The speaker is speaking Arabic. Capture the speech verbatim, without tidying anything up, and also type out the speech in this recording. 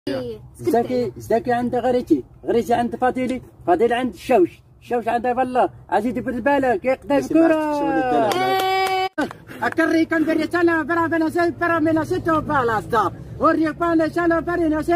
زكي زكي عند غريتي، غريتي عند فاضلي، فاضل عند الشوش، الشوش عند فالله، عزيزي في البالة كيقدا الكورة. أكري كان بريتانا برا بنا زي برا منا ستو بالا ستار، وريك بانا شالو برينا